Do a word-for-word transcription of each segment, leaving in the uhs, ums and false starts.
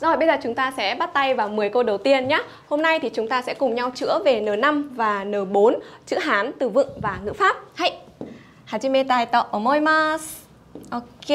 Rồi bây giờ chúng ta sẽ bắt tay vào mười câu đầu tiên nhé. Hôm nay thì chúng ta sẽ cùng nhau chữa về N năm và N bốn, chữ Hán, từ vựng và ngữ pháp. Hay. Hajimetai to omoimasu. Ok.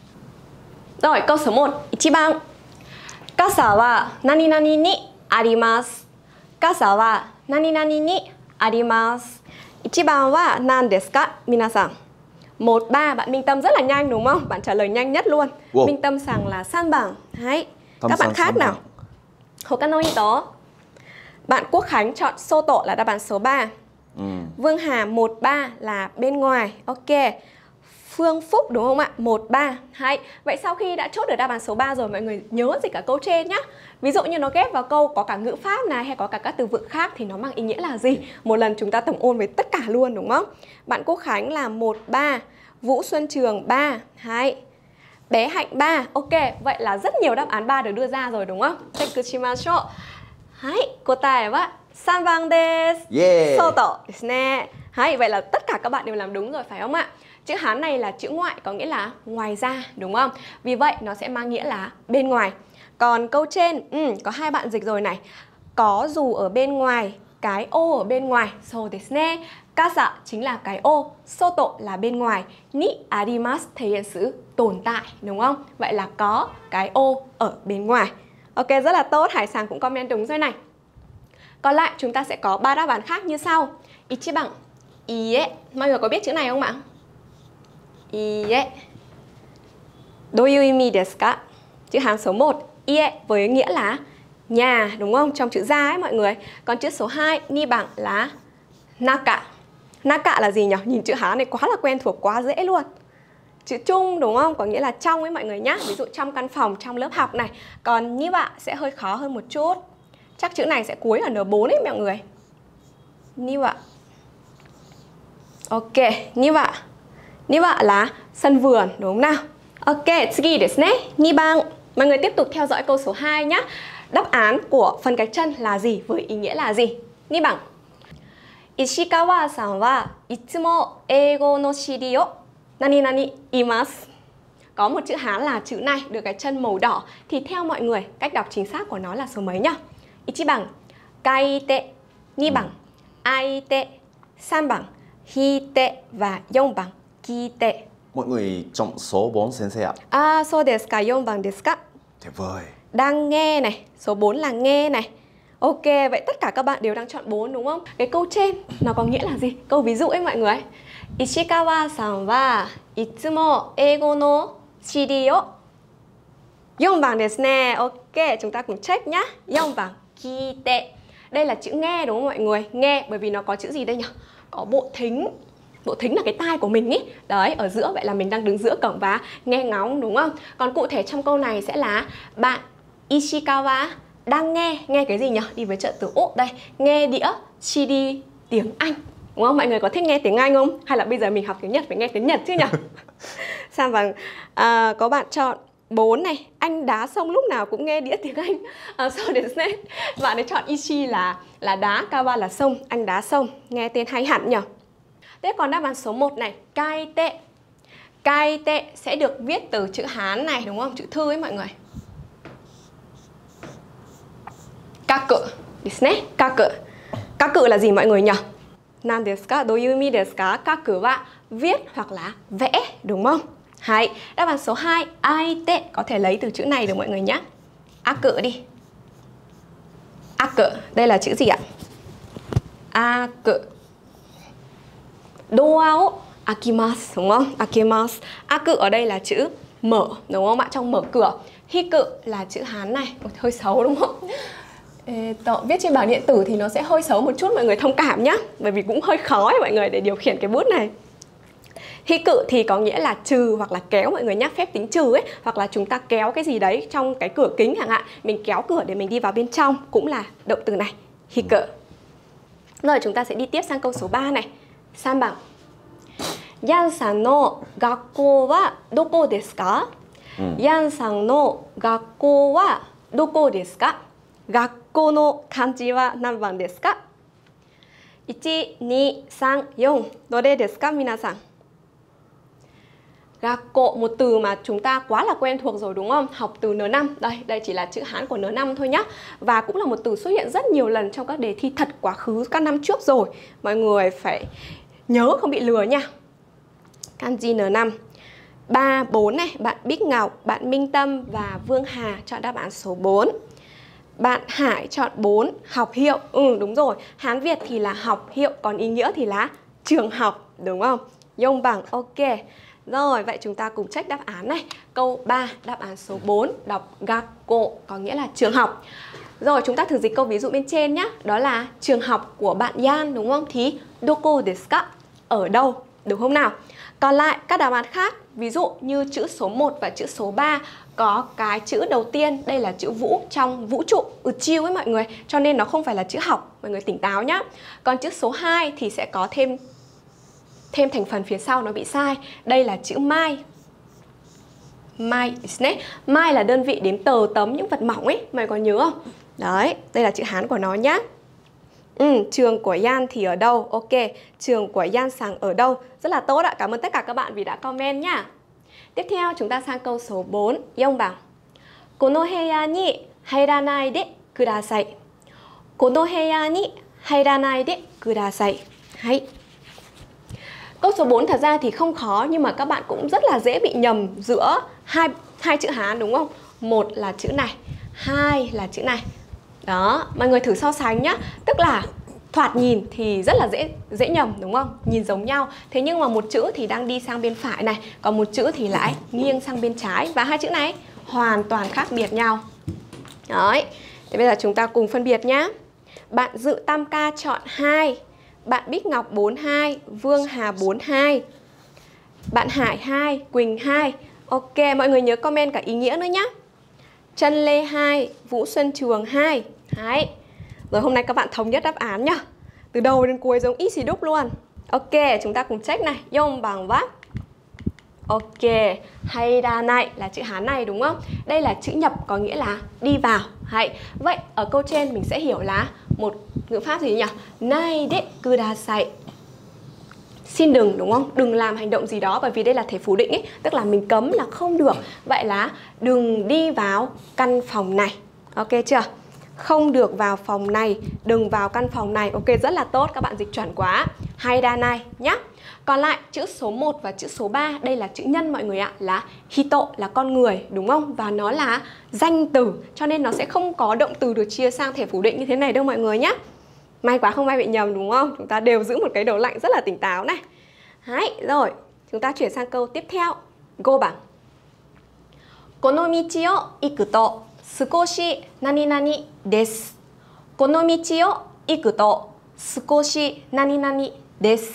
Rồi câu số một. Ichiban. Kasa wa nani nani ni arimasu. Kasa wa nani nani ni arimasu. Ichiban wa nan desu ka, minasan? Một, ba, bạn Minh Tâm rất là nhanh đúng không? Bạn trả lời nhanh nhất luôn. Wow. Minh Tâm rằng là san bằng. Hay. Các bạn khác nào? Hokano hito. Bạn Quốc Khánh chọn Soto là đáp án số ba. Ừ. Vương Hà một, ba là bên ngoài. Ok. Phương Phúc đúng không ạ? một, ba. Hay. Vậy sau khi đã chốt được đáp án số ba rồi, mọi người nhớ gì cả câu trên nhá. Ví dụ như nó ghép vào câu có cả ngữ pháp này hay có cả các từ vựng khác thì nó mang ý nghĩa là gì? Một lần chúng ta tổng ôn với tất cả luôn đúng không? Bạn Quốc Khánh là một, ba. Vũ Xuân Trường ba. Hay. Bé Hạnh ba. Ok, vậy là rất nhiều đáp án ba được đưa ra rồi đúng không? Chekushimasho. Hay, kotae wa san bang desu. Yeah. Soto desu ne. Hay, vậy là tất cả các bạn đều làm đúng rồi phải không ạ? Chữ Hán này là chữ ngoại, có nghĩa là ngoài ra đúng không? Vì vậy nó sẽ mang nghĩa là bên ngoài. Còn câu trên, ừ, có hai bạn dịch rồi này. Có dù ở bên ngoài, cái ô ở bên ngoài. So desu ne. Kasa chính là cái ô, soto là bên ngoài, ni arimasu thể hiện sự tồn tại đúng không? Vậy là có cái ô ở bên ngoài. Ok, rất là tốt, Hải Sàng cũng comment đúng rồi này. Còn lại chúng ta sẽ có ba đáp án khác như sau. Ichiban, ie. Mọi người có biết chữ này không ạ? Ie. Doyu imi desu ka? Chữ Hán số một, ie với nghĩa là nhà đúng không? Trong chữ gia ấy mọi người. Còn chữ số hai, ni bằng là naka. Naka là gì nhỉ? Nhìn chữ Hán này quá là quen thuộc, quá dễ luôn. Chữ chung đúng không? Có nghĩa là trong ấy mọi người nhá. Ví dụ trong căn phòng, trong lớp học này. Còn như vậy sẽ hơi khó hơn một chút. Chắc chữ này sẽ cuối ở N bốn ấy mọi người. Như vậy. Ok, như vậy. Như vậy là sân vườn đúng không nào? Ok, tsugi desu ne. Ni ban. Mọi người tiếp tục theo dõi câu số hai nhá. Đáp án của phần gạch chân là gì? Với ý nghĩa là gì? Ni ban. Ishikawa-san wa itsumo eigo no shiri o nani nani imasu. Có một chữ Hán là chữ này được cái chân màu đỏ. Thì theo mọi người, cách đọc chính xác của nó là số mấy nhá? Ichiban, kaite. Ni bằng, aite. San bằng, hite. Và yon bằng, kite. Mọi người chọn số bốn sensei ạ. À, so desu ka, yon bằng desu ka? Tuyệt vời. Đang nghe này, số bốn là nghe này. Ok, vậy tất cả các bạn đều đang chọn bốn đúng không? Cái câu trên nó có nghĩa là gì? Câu ví dụ ấy mọi người. Ishikawa-san wa itsumo eigo no shiri o yon bằng desu ne. Ok, chúng ta cùng check nhá. Yon bằng kite. Đây là chữ nghe đúng không mọi người? Nghe bởi vì nó có chữ gì đây nhỉ? Có bộ thính. Bộ thính là cái tai của mình ý. Đấy, ở giữa vậy là mình đang đứng giữa cổng và nghe ngóng đúng không? Còn cụ thể trong câu này sẽ là bạn Ishikawa đang nghe, nghe cái gì nhỉ? Đi với trợ từ úp đây. Nghe đĩa, chi đi tiếng Anh. Đúng không? Mọi người có thích nghe tiếng Anh không? Hay là bây giờ mình học tiếng Nhật phải nghe tiếng Nhật chứ nhỉ? Sao bằng à, có bạn chọn bốn này. Anh đá xong lúc nào cũng nghe đĩa tiếng Anh. À, so đến này. Bạn ấy chọn Ichi là là đá, Kawa là sông. Anh đá sông. Nghe tên hay hẳn nhỉ? Thế còn đáp án số một này, kaite. Kaite sẽ được viết từ chữ Hán này đúng không? Chữ thư ấy mọi người. Kaku desu ne. Kaku. Kaku là gì mọi người nhỉ? Nan desu ka? Doyumi desu ka? Kaku wa viết hoặc là vẽ đúng không? Hay. Đáp án số hai, aite có thể lấy từ chữ này được mọi người nhé. Aku đi. Aku. Đây là chữ gì ạ? Aku. Doa o akimasu đúng không? Akimasu. Aku ở đây là chữ mở đúng không ạ? Trong mở cửa. Hiku là chữ Hán này. Ôi, hơi xấu đúng không? Ê, tọ, viết trên bảng điện tử thì nó sẽ hơi xấu một chút, mọi người thông cảm nhá. Bởi vì cũng hơi khó ấy, mọi người để điều khiển cái bút này. Hiku thì có nghĩa là trừ hoặc là kéo mọi người nhá, phép tính trừ ấy. Hoặc là chúng ta kéo cái gì đấy trong cái cửa kính chẳng hạn. Mình kéo cửa để mình đi vào bên trong, cũng là động từ này. Hiku. Rồi chúng ta sẽ đi tiếp sang câu số ba này. San bằng. Yan-san no gakkou wa doko desu ka? Yan-san no gakkou wa doko desu ka? Gakkou no kanji wa nan ban desu ka? một, hai, ba, bốn. Dore desu ka, minasan? Gakko, một từ mà chúng ta quá là quen thuộc rồi đúng không? Học từ N năm. Đây, đây chỉ là chữ Hán của N năm thôi nhá. Và cũng là một từ xuất hiện rất nhiều lần trong các đề thi thật quá khứ các năm trước rồi. Mọi người phải nhớ không bị lừa nha. Kanji N năm. ba, bốn này, bạn Bích Ngọc, bạn Minh Tâm và Vương Hà chọn đáp án số bốn. Bạn Hải chọn bốn, học hiệu. Ừ đúng rồi, Hán Việt thì là học hiệu, còn ý nghĩa thì là trường học, đúng không? Yong bằng, ok. Rồi, vậy chúng ta cùng check đáp án này. Câu ba, đáp án số bốn, đọc Gakko, có nghĩa là trường học. Rồi, chúng ta thử dịch câu ví dụ bên trên nhé. Đó là trường học của bạn Yan, đúng không? Thì doko desu ka? Ở đâu, đúng không nào? Còn lại, các đáp án khác, ví dụ như chữ số một và chữ số ba có cái chữ đầu tiên, đây là chữ vũ trong vũ trụ, uchiu ấy mọi người. Cho nên nó không phải là chữ học, mọi người tỉnh táo nhá. Còn chữ số hai thì sẽ có thêm thêm thành phần phía sau, nó bị sai. Đây là chữ mai. Mai, mai là đơn vị đếm tờ tấm những vật mỏng ấy, mày có nhớ không? Đấy, đây là chữ Hán của nó nhá. Ừ, trường của Yan thì ở đâu? Ok, trường của Yan Sang ở đâu? Rất là tốt ạ, cảm ơn tất cả các bạn vì đã comment nhá. Tiếp theo chúng ta sang câu số bốn. Yong bằng. Kono heya ni hairanai de kudasai. Kono heya ni hairanai de kudasai. Hay. Câu số bốn thật ra thì không khó, nhưng mà các bạn cũng rất là dễ bị nhầm giữa hai, hai chữ Hán đúng không? Một là chữ này, hai là chữ này. Đó, mọi người thử so sánh nhá. Tức là thoạt nhìn thì rất là dễ dễ nhầm đúng không? Nhìn giống nhau. Thế nhưng mà một chữ thì đang đi sang bên phải này, còn một chữ thì lại nghiêng sang bên trái. Và hai chữ này hoàn toàn khác biệt nhau. Đấy, thế bây giờ chúng ta cùng phân biệt nhá. Bạn Dự Tam Ca chọn hai, bạn Bích Ngọc bốn hai, Vương Hà bốn hai, bạn Hải hai, Quỳnh hai. Ok, mọi người nhớ comment cả ý nghĩa nữa nhá. Trân Lê hai, Vũ Xuân Trường hai. Đấy. Rồi hôm nay các bạn thống nhất đáp án nhá. Từ đầu đến cuối giống y xì đúc luôn. Ok, chúng ta cùng check này. Yong bằng vác. Ok, hay đa này là chữ Hán này đúng không? Đây là chữ nhập có nghĩa là đi vào. Hay. Vậy ở câu trên mình sẽ hiểu là một ngữ pháp gì nhỉ? Nai de kudasai. Xin đừng đúng không? Đừng làm hành động gì đó, bởi vì đây là thể phủ định ấy, tức là mình cấm là không được. Vậy là đừng đi vào căn phòng này. Ok chưa? Không được vào phòng này, đừng vào căn phòng này. Ok, rất là tốt, các bạn dịch chuẩn quá. Hay đa này nhá. Còn lại chữ số một và chữ số ba, đây là chữ nhân mọi người ạ, là hito, là con người đúng không? Và nó là danh từ, cho nên nó sẽ không có động từ được chia sang thể phủ định như thế này đâu mọi người nhá. May quá không ai bị nhầm đúng không? Chúng ta đều giữ một cái đầu lạnh rất là tỉnh táo này. Đấy, rồi, chúng ta chuyển sang câu tiếp theo. Go bằng. Kono michi o iku to sukoshi nani nani desu. Kono michi o iku to sukoshi nani nani desu.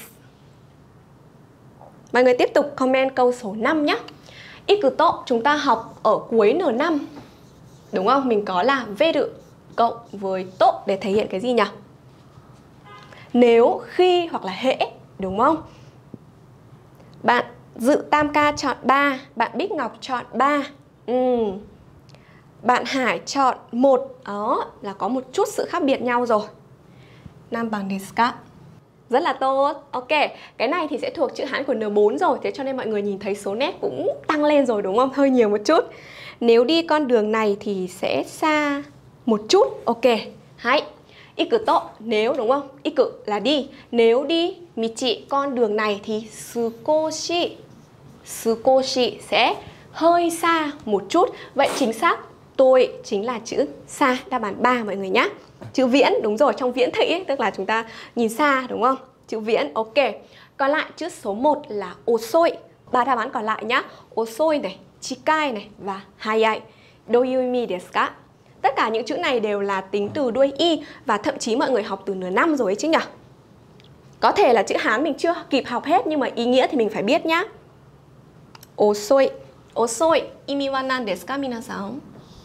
Mọi người tiếp tục comment câu số năm nhé. Iku to chúng ta học ở cuối N năm. Đúng không? Mình có là veru cộng với to để thể hiện cái gì nhỉ? Nếu, khi hoặc là hễ, đúng không? Bạn Dự Tam Ca chọn ba, bạn Bích Ngọc chọn ba. Ừ. Bạn Hải chọn một. Đó, là có một chút sự khác biệt nhau rồi. Nam bằng desu ka? Rất là tốt. Ok, cái này thì sẽ thuộc chữ Hán của N bốn rồi, thế cho nên mọi người nhìn thấy số nét cũng tăng lên rồi đúng không? Hơi nhiều một chút. Nếu đi con đường này thì sẽ xa một chút. Ok, hãy. Iku to, nếu đúng không? Iku là đi. Nếu đi michi, con đường này thì sukoshi. Sukoshi sẽ hơi xa một chút. Vậy chính xác tôi chính là chữ xa, đáp án ba mọi người nhé. Chữ viễn, đúng rồi, trong viễn thị ấy, tức là chúng ta nhìn xa đúng không? Chữ viễn, ok. Còn lại chữ số một là osoi. Ba đáp án còn lại nhá. Osoi này, chikai này và hayai. Doyumi desu ka? Tất cả những chữ này đều là tính từ đuôi y, và thậm chí mọi người học từ N năm rồi ấy chứ nhỉ? Có thể là chữ Hán mình chưa kịp học hết, nhưng mà ý nghĩa thì mình phải biết nhá. Osoi. Osoi. Imi wa nan desu ka minasan?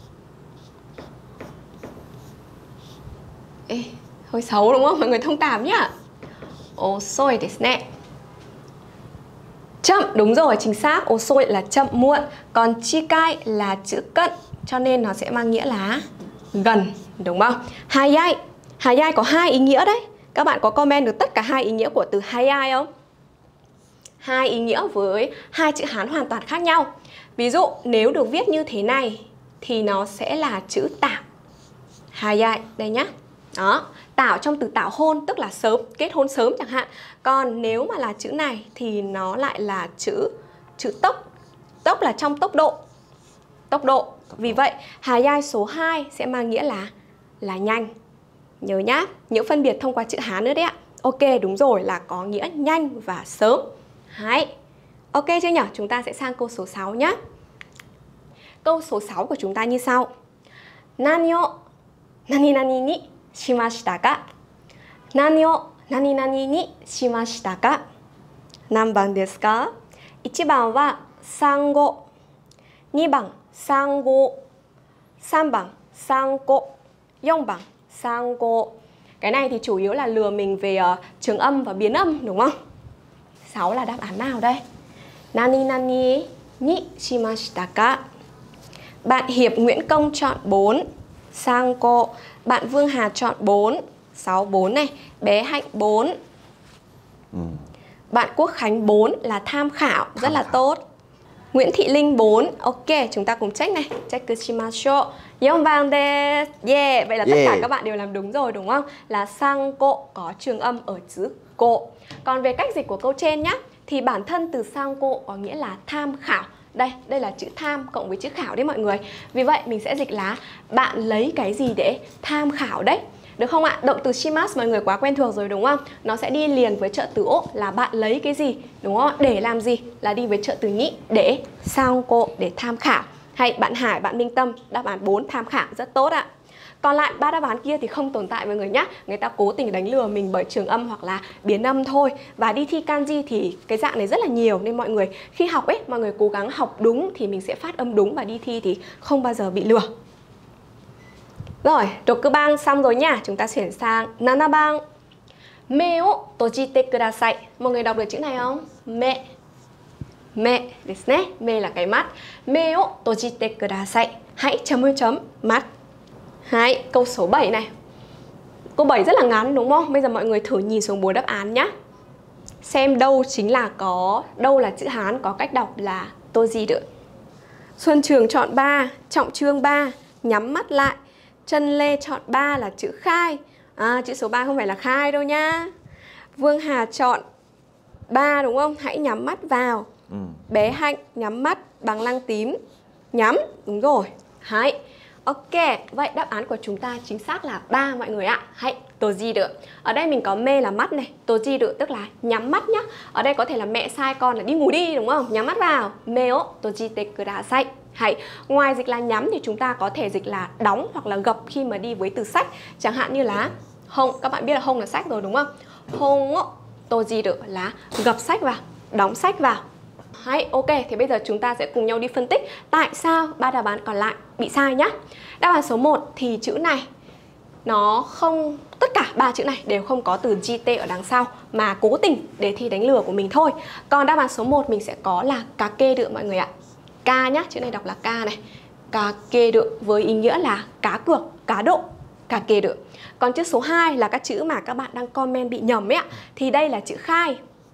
Ê, hơi xấu đúng không? Mọi người thông cảm nhá. Osoi desu ne. Chậm, đúng rồi, chính xác. Osoi là chậm muộn. Còn chikai là chữ cận, cho nên nó sẽ mang nghĩa là gần, đúng không? Hayai. Hayai có hai ý nghĩa đấy. Các bạn có comment được tất cả hai ý nghĩa của từ hayai không? hai ý nghĩa với hai chữ Hán hoàn toàn khác nhau. Ví dụ nếu được viết như thế này thì nó sẽ là chữ tảo. Hayai, đây nhá. Đó, tảo trong từ tảo hôn tức là sớm, kết hôn sớm chẳng hạn. Còn nếu mà là chữ này thì nó lại là chữ chữ tốc. Tốc là trong tốc độ. Tốc độ. Vì vậy, Hayai số hai sẽ mang nghĩa là là nhanh. Nhớ nhá, những phân biệt thông qua chữ Hán nữa đấy ạ. Ok, đúng rồi, là có nghĩa nhanh và sớm. Hay. Ok chưa nhỉ? Chúng ta sẽ sang câu số sáu nhé. Câu số sáu của chúng ta như sau. Nani o nani nani ni shimashita ka? Nani o nani nani ni shimashita ka? Nan ban desu ka? một ban wa sango, hai ban sango, ba ban sango, bốn ban sango. Cái này thì chủ yếu là lừa mình về uh, trường âm và biến âm đúng không? sáu là đáp án nào đây? Nani nani ni shimashita ka? Bạn Hiệp Nguyễn Công chọn bốn. Sango. Bạn Vương Hà chọn bốn. sáu, bốn này. Bé Hạnh bốn. Ừ. Bạn Quốc Khánh bốn là tham khảo. Tham rất là khảo. Tốt. Nguyễn Thị Linh bốn. Ok, chúng ta cùng check này. Check shimasho. Yong vàng desu. Yeah, vậy là yeah. Tất cả các bạn đều làm đúng rồi đúng không? Là sango có trường âm ở chữ cô. Còn về cách dịch của câu trên nhá, thì bản thân từ sango có nghĩa là tham khảo. Đây, đây là chữ tham cộng với chữ khảo đấy mọi người. Vì vậy mình sẽ dịch là bạn lấy cái gì để tham khảo đấy. Được không ạ? Động từ shimasu mọi người quá quen thuộc rồi đúng không? Nó sẽ đi liền với trợ từ o là bạn lấy cái gì, đúng không? Để làm gì là đi với trợ từ nhị để sango để tham khảo. Hay bạn Hải, bạn Minh Tâm, đáp án bốn tham khảo rất tốt ạ. Còn lại ba đáp án kia thì không tồn tại mọi người nhé. Người ta cố tình đánh lừa mình bởi trường âm hoặc là biến âm thôi. Và đi thi kanji thì cái dạng này rất là nhiều. Nên mọi người khi học ấy, mọi người cố gắng học đúng thì mình sẽ phát âm đúng. Và đi thi thì không bao giờ bị lừa. Rồi, roku bang xong rồi nha. Chúng ta chuyển sang nana bang. Me o tojite kudasai. Mọi người đọc được chữ này không? Me. Me desu ne. Me là cái mắt. Me o tojite kudasai. Hãy chấm ơi chấm mắt. Hay, câu số bảy này. Câu bảy rất là ngắn đúng không? Bây giờ mọi người thử nhìn xuống bốn đáp án nhé. Xem đâu chính là có, đâu là chữ Hán có cách đọc là toji được. Xuân Trường chọn ba, Trọng Trương ba, nhắm mắt lại. Trân Lê chọn ba là chữ khai. À, chữ số ba không phải là khai đâu nha. Vương Hà chọn ba đúng không? Hãy nhắm mắt vào. Ừ. Bé Hạnh nhắm mắt, bằng lăng tím. Nhắm, đúng rồi. Hay. Ok, vậy đáp án của chúng ta chính xác là ba mọi người ạ. Hãy toji được. Ở đây mình có mê là mắt này, toji được tức là nhắm mắt nhá. Ở đây có thể là mẹ sai con là đi ngủ đi đúng không? Nhắm mắt vào. Me o tojite kudasai. Hay. Ngoài dịch là nhắm thì chúng ta có thể dịch là đóng hoặc là gập khi mà đi với từ sách. Chẳng hạn như là hông, các bạn biết là hông là sách rồi đúng không? Hông o toji được là gập sách vào, đóng sách vào. Hay, ok, thì bây giờ chúng ta sẽ cùng nhau đi phân tích tại sao ba đáp án còn lại bị sai nhá. Đáp án số một thì chữ này nó không, tất cả ba chữ này đều không có từ gi tê ở đằng sau mà cố tình để thi đánh lừa của mình thôi. Còn đáp án số một mình sẽ có là cá kê được mọi người ạ. Ca nhá, chữ này đọc là ca này. Cá kê được với ý nghĩa là cá cược, cá độ, cá kê được. Còn chữ số hai là các chữ mà các bạn đang comment bị nhầm ấy ạ. Thì đây là chữ khai.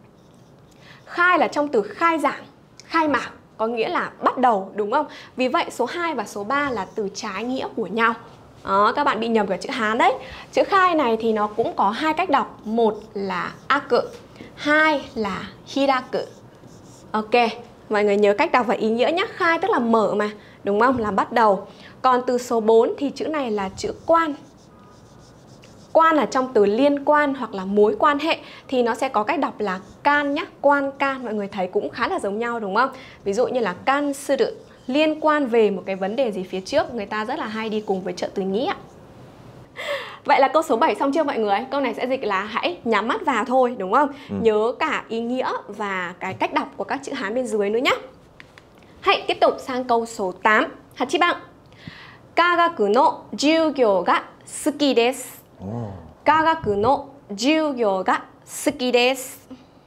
Khai là trong từ khai giảng, khai mạc, có nghĩa là bắt đầu đúng không? Vì vậy số hai và số ba là từ trái nghĩa của nhau. Đó, các bạn bị nhầm cả chữ Hán đấy. Chữ khai này thì nó cũng có hai cách đọc. Một là aku, hai là hiraku. Ok, mọi người nhớ cách đọc và ý nghĩa nhé. Khai tức là mở mà, đúng không? Là bắt đầu. Còn từ số bốn thì chữ này là chữ quan. Quan là trong từ liên quan hoặc là mối quan hệ thì nó sẽ có cách đọc là can nhá. Quan can mọi người thấy cũng khá là giống nhau đúng không? Ví dụ như là can sư đự, liên quan về một cái vấn đề gì phía trước, người ta rất là hay đi cùng với trợ từ nhĩ ạ. Vậy là câu số bảy xong chưa mọi người? Câu này sẽ dịch là hãy nhắm mắt vào thôi đúng không? Ừ. Nhớ cả ý nghĩa và cái cách đọc của các chữ Hán bên dưới nữa nhé. Hãy tiếp tục sang câu số tám. Hachi bang. Kagaku no jugyou ga suki desu. Kagaku no jugyou ga suki desu.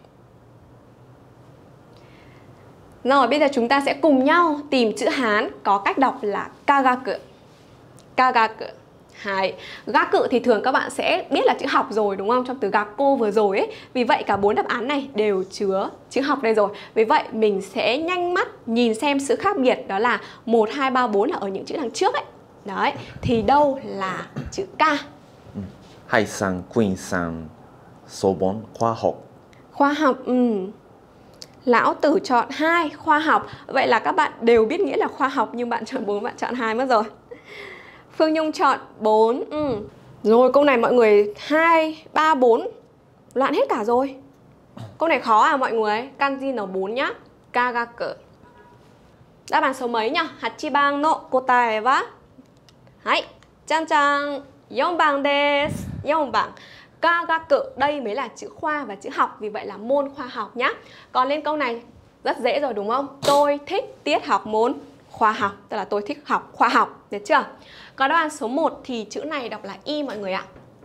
Rồi bây giờ chúng ta sẽ cùng nhau tìm chữ Hán có cách đọc là kagaku. Kagaku. Hai. Gaku thì thường các bạn sẽ biết là chữ học rồi đúng không? Trong từ gakko vừa rồi ấy. Vì vậy cả bốn đáp án này đều chứa chữ học đây rồi. Vì vậy mình sẽ nhanh mắt nhìn xem sự khác biệt, đó là một, hai, ba, bốn là ở những chữ đằng trước ấy. Đấy, thì đâu là chữ K? Hai sang, Queen sang, số bốn, khoa học. Khoa học, ừ. Lão Tử chọn hai, khoa học. Vậy là các bạn đều biết nghĩa là khoa học, nhưng bạn chọn bốn, bạn chọn hai mất rồi. Phương Nhung chọn bốn. Ừ. Rồi câu này mọi người hai, ba, bốn loạn hết cả rồi. Câu này khó à mọi người? Kanji N bốn nhá. Kagaku. Đáp án số mấy nhá? Hachiban no kotae wa. Hai. Chan chan. bốn ban desu. bốn ban. Kagaku, đây mới là chữ khoa và chữ học, vì vậy là môn khoa học nhá. Còn lên câu này rất dễ rồi đúng không? Tôi thích tiết học môn khoa học, tức là tôi thích học khoa học, được chưa? Còn đáp án số một thì chữ này đọc là y mọi người ạ.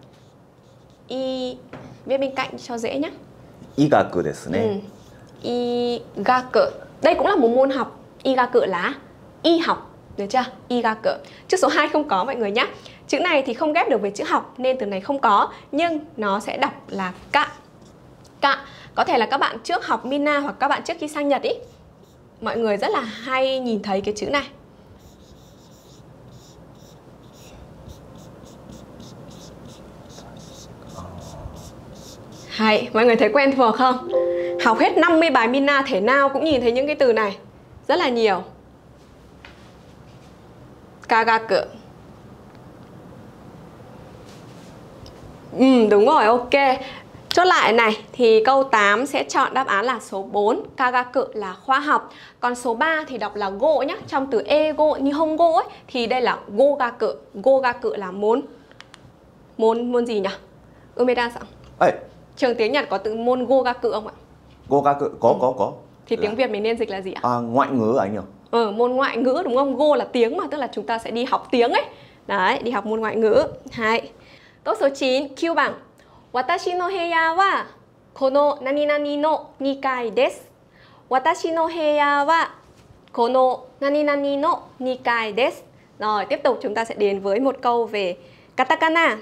Y viết bên cạnh cho dễ nhé. Igaku desu ne. Ừ. Igaku. Đây cũng là một môn học. Igaku là y học, được chưa? Igaku. Chữ số hai không có mọi người nhé. Chữ này thì không ghép được với chữ học nên từ này không có, nhưng nó sẽ đọc là ka. Ka. Có thể là các bạn trước học Mina hoặc các bạn trước khi sang Nhật ý, mọi người rất là hay nhìn thấy cái chữ này. Hay, mọi người thấy quen thuộc không? Học hết năm mươi bài Mina thể nào cũng nhìn thấy những cái từ này rất là nhiều. Kagaku. Ừ, đúng rồi, ok. Chốt lại này, thì câu tám sẽ chọn đáp án là số bốn. Kagaku là khoa học. Còn số ba thì đọc là go nhá. Trong từ ego, nihongo ấy, thì đây là gogaku. Gogaku là môn. Môn, môn gì nhỉ? Umeda-san. Ê, Trường tiếng Nhật có từ môn gogaku không ạ? Gogaku, có, Ừ. có, có. Thì Là- tiếng Việt mình nên dịch là gì ạ? À, ngoại ngữ anh nhỉ? Ừ, môn ngoại ngữ đúng không? Go là tiếng mà, tức là chúng ta sẽ đi học tiếng ấy. Đấy, đi học môn ngoại ngữ. Hai. Câu số chín, Q bằng. Watashi no heya wa kono nani nani no nikai desu. Watashi no heya wa kono nani nani no nikai desu. Rồi, tiếp tục chúng ta sẽ đến với một câu về katakana.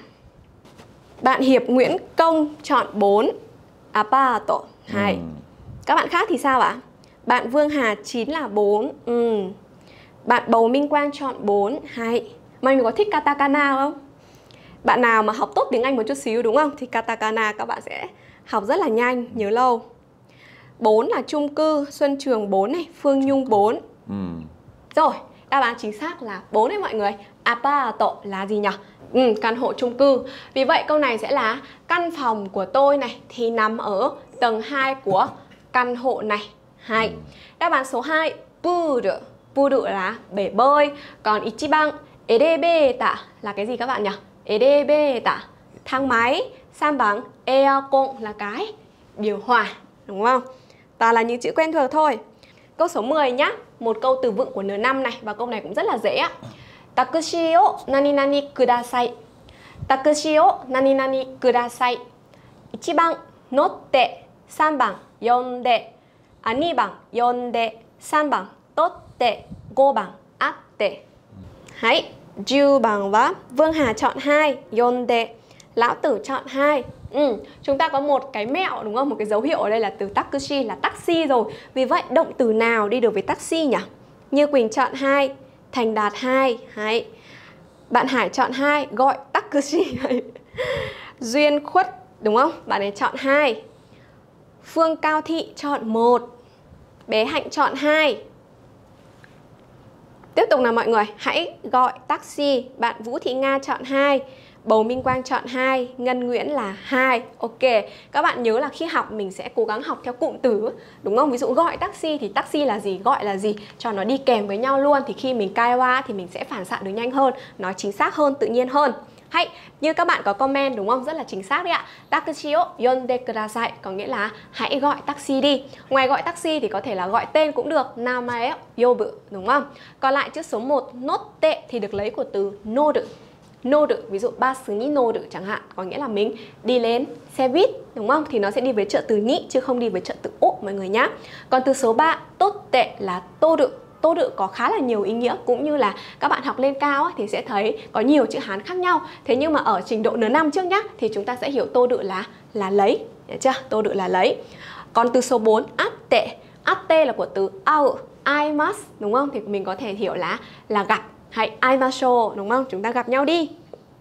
Bạn Hiệp Nguyễn Công chọn bốn. Apato. Hai. Ừ. Các bạn khác thì sao ạ? Bạn Vương Hà chín là bốn. Ừ. Bạn Bầu Minh Quang chọn bốn. Hay. Mọi người có thích katakana không? Bạn nào mà học tốt tiếng Anh một chút xíu đúng không? Thì katakana các bạn sẽ học rất là nhanh, nhớ lâu. bốn là chung cư, Xuân Trường bốn này, Phương Nhung bốn. Ừ. Rồi, đáp án chính xác là bốn đấy mọi người. Apato là gì nhỉ? Ừ, căn hộ chung cư. Vì vậy câu này sẽ là căn phòng của tôi này thì nằm ở tầng hai của căn hộ này. Hai. Đáp án số hai, pool. Pool là bể bơi. Còn ichiban elevator là cái gì các bạn nhỉ? Elevator, thang máy. San bằng aircon là cái điều hòa, đúng không? Toàn là những chữ quen thuộc thôi. Câu số mười nhá. Một câu từ vựng của N năm này, và câu này cũng rất là dễ ạ. Taxi o nani nani kudasai. Taxi o nani nani kudasai. một番乗ってさんばん呼んで、あにばん呼んでさんばん取ってごばん会って。Hãy. mười bằng và Vương Hà chọn hai, yonde. Lão Tử chọn hai. Ừ, chúng ta có một cái mẹo đúng không? Một cái dấu hiệu ở đây là từ taxi là taxi rồi. Vì vậy động từ nào đi được với taxi nhỉ? Như Quỳnh chọn hai, Thành Đạt hai. Hãy. Bạn Hải chọn hai, gọi taxi. Duyên Khuất đúng không? Bạn ấy chọn hai. Phương Cao Thị chọn một. Bé Hạnh chọn hai. Tiếp tục nào mọi người, hãy gọi taxi. Bạn Vũ Thị Nga chọn hai. Bầu Minh Quang chọn hai. Ngân Nguyễn là hai. Ok, các bạn nhớ là khi học mình sẽ cố gắng học theo cụm từ, đúng không? Ví dụ gọi taxi thì taxi là gì, gọi là gì, cho nó đi kèm với nhau luôn. Thì khi mình cai qua thì mình sẽ phản xạ được nhanh hơn, nói chính xác hơn, tự nhiên hơn. Hay, như các bạn có comment đúng không? Rất là chính xác đấy ạ. Taxi o yonde kudasai có nghĩa là hãy gọi taxi đi. Ngoài gọi taxi thì có thể là gọi tên cũng được. Namae yobu, đúng không? Còn lại chữ số một, notte thì được lấy của từ noru. Noru, ví dụ basu ni noru chẳng hạn, có nghĩa là mình đi lên xe buýt, đúng không? Thì nó sẽ đi với trợ từ ni chứ không đi với trợ từ o mọi người nhá. Còn từ số ba, totte là toru. tô đự có khá là nhiều ý nghĩa, cũng như là các bạn học lên cao á, thì sẽ thấy có nhiều chữ Hán khác nhau. Thế nhưng mà ở trình độ N năm trước nhá, thì chúng ta sẽ hiểu tô đự là là lấy, được chưa? Tô đự là lấy. Còn từ số bốn, át tệ. Át tệ là của từ ao, aimasu, đúng không? Thì mình có thể hiểu là là gặp, hay aimasho, đúng không? Chúng ta gặp nhau đi.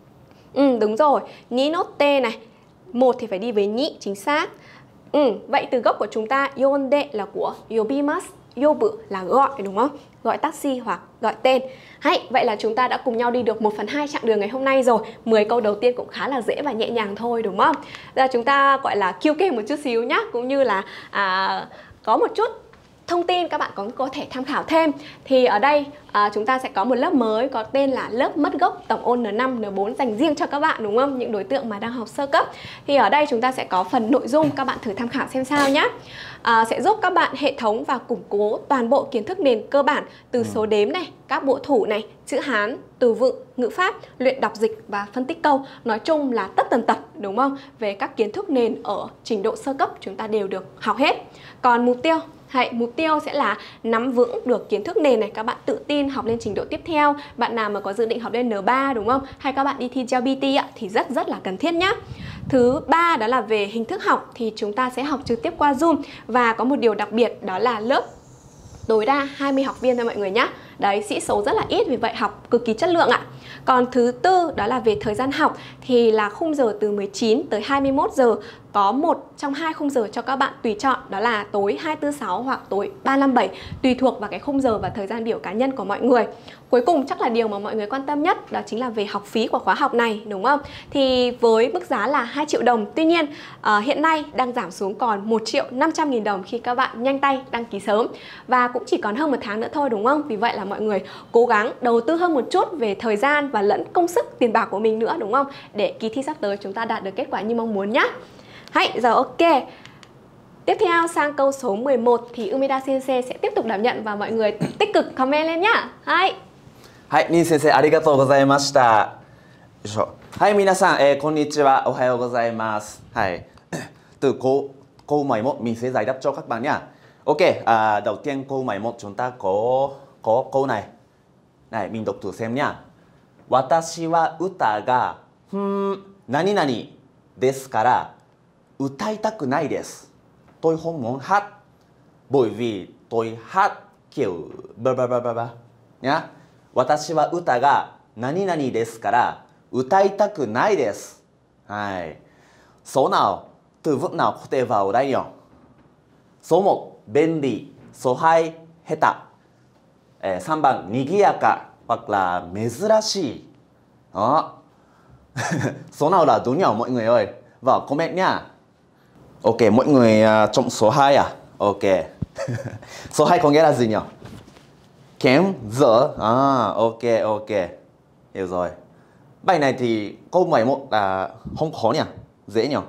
Ừ, đúng rồi. Ni nốt tê này. Một thì phải đi với nhị, chính xác. Ừ, vậy từ gốc của chúng ta yonde là của yobimasu, yobu là gọi, đúng không? Gọi taxi hoặc gọi tên. Hay, vậy là chúng ta đã cùng nhau đi được một phần hai chặng đường ngày hôm nay rồi. mười câu đầu tiên cũng khá là dễ và nhẹ nhàng thôi, đúng không? Giờ chúng ta gọi là kiêu kê một chút xíu nhá, cũng như là à, có một chút thông tin các bạn có có thể tham khảo thêm. Thì ở đây à, chúng ta sẽ có một lớp mới có tên là lớp mất gốc tổng ôn N năm, N bốn dành riêng cho các bạn, đúng không? Những đối tượng mà đang học sơ cấp. Thì ở đây chúng ta sẽ có phần nội dung, các bạn thử tham khảo xem sao nhé. À, sẽ giúp các bạn hệ thống và củng cố toàn bộ kiến thức nền cơ bản từ ừ. số đếm này, các bộ thủ này, chữ Hán, từ vựng, ngữ pháp, luyện đọc dịch và phân tích câu. Nói chung là tất tần tật, đúng không? Về các kiến thức nền ở trình độ sơ cấp chúng ta đều được học hết. Còn mục tiêu Hãy, mục tiêu sẽ là nắm vững được kiến thức nền này, các bạn tự tin học lên trình độ tiếp theo. Bạn nào mà có dự định học lên N ba, đúng không? Hay các bạn đi thi gi e lờ bê tê ạ, thì rất rất là cần thiết nhé. Thứ ba đó là về hình thức học, thì chúng ta sẽ học trực tiếp qua Zoom. Và có một điều đặc biệt đó là lớp tối đa hai mươi học viên thôi mọi người nhé. Đấy, sĩ số rất là ít, vì vậy học cực kỳ chất lượng ạ. Còn thứ tư đó là về thời gian học, thì là khung giờ từ mười chín tới hai mươi mốt giờ. Có một trong hai khung giờ cho các bạn tùy chọn, đó là tối hai tư sáu hoặc tối ba năm bảy, tùy thuộc vào cái khung giờ và thời gian biểu cá nhân của mọi người. Cuối cùng chắc là điều mà mọi người quan tâm nhất đó chính là về học phí của khóa học này, đúng không? Thì với mức giá là hai triệu đồng, tuy nhiên uh, hiện nay đang giảm xuống còn một triệu năm trăm nghìn đồng khi các bạn nhanh tay đăng ký sớm. Và cũng chỉ còn hơn một tháng nữa thôi, đúng không? Vì vậy là mọi người cố gắng đầu tư hơn một chút về thời gian và lẫn công sức tiền bạc của mình nữa, đúng không? Để kỳ thi sắp tới chúng ta đạt được kết quả như mong muốn nhá. Hay, giờ ok. Tiếp theo sang câu số mười một thì Umeda Sensei sẽ tiếp tục đảm nhận và mọi người tích cực comment lên nhá. Hay. Hai, Nin Sensei, arigatou gozaimashita. Hai, minasan, eh, konnichiwa, ohayou gozaimasu. Hai. Từ câu câu mười một mình sẽ giải đáp cho các bạn nhá. Ok, à, đầu tiên câu mười một chúng ta có có câu này. Này, mình đọc thử xem nhá. Watashi wa uta ga hmm nani nani desu kara utaitaku nai desu. Tôi không muốn hát bởi vì tôi hát kiểu bla bla bla bla nhá. Watashi wa uta ga nani nani desu kara utaitaku nai desu. Hai. Số nào, từ vựng nào có thể vào đây nhỉ? Số một, benri. Số hai, heta. ba番, nigiyaka hoặc là mezurashi. Đó. Số nào là đúng nhỉ mọi người ơi? Vào comment nhá. Ok, mọi người uh, chọn số hai à? Ok. Số hai có nghĩa là gì nhỉ? Kém, dở. À, ok, ok. Hiểu rồi. Bài này thì câu mười một là không khó nhỉ? Dễ nhỉ?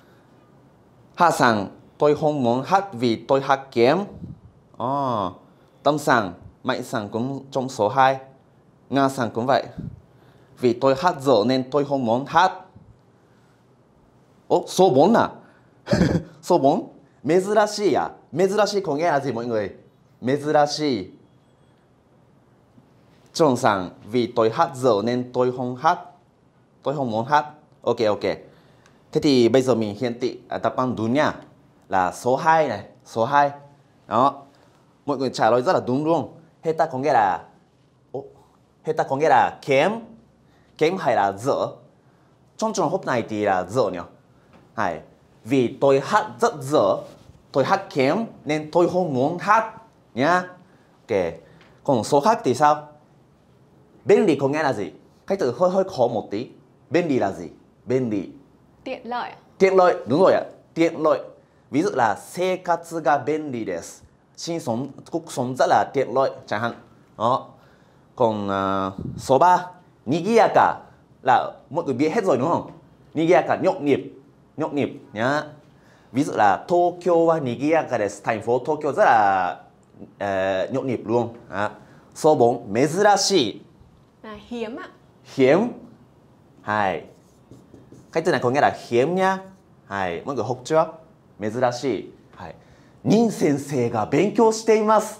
Hà-san, tôi không muốn hát vì tôi hát kém. À, Tâm-san, Mạnh-san cũng trong số hai. Nga-san cũng vậy. Vì tôi hát dở nên tôi không muốn hát. Ồ, số bốn à? Số bốn. Mezurashi à? Mezurashi có nghĩa là gì mọi người? Mezurashi. Chon-san, vì tôi hát dở nên tôi không hát. Tôi không muốn hát. Ok, ok. Thế thì bây giờ mình hiển thị đáp án đúng nha. Là số hai này. Số hai. Đó. Mọi người trả lời rất là đúng luôn. Heta có nghĩa là Ồ, Heta có nghĩa là kém. Kém hay là dở? Trong trường hợp này thì là dở nhỉ? Hay. Vì tôi hát rất dở, tôi hát kém nên tôi không muốn hát nhá. Ok. Còn số khác thì sao? Benri có nghĩa là gì? Cách từ hơi hơi khó một tí. Benri là gì? Benri. Tiện lợi. Tiện lợi, đúng rồi ạ. Tiện lợi. Ví dụ là seikatsu ga benri desu. Sinh sống, cuộc sống rất là tiện lợi chẳng hạn. Đó. Còn uh, số ba, nigiyaka là mọi người biết hết rồi đúng không? Nigiyaka nhộn nhịp, nhộn nhịp nhá. Ví dụ là Tokyo wa nigiyaka desu, thành phố Tokyo rất là uh, nhộn nhịp luôn. Đó. Số bốn, mezurashi là hiếm ạ. Hiếm. Hai. Cái từ này có nghĩa là hiếm nhá. Hai. Mọi người học chưa? Mezurashi. Hai. Nin sensei ga benkyou shite imasu.